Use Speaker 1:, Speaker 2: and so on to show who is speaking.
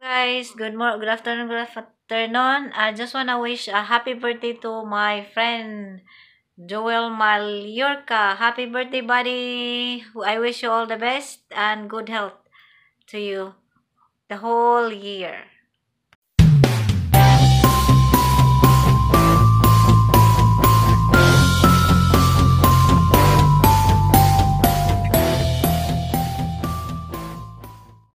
Speaker 1: Guys, good afternoon, good afternoon. I just wanna wish a happy birthday to my friend Joel Mallorca. Happy birthday, buddy. I wish you all the best and good health to you the whole year.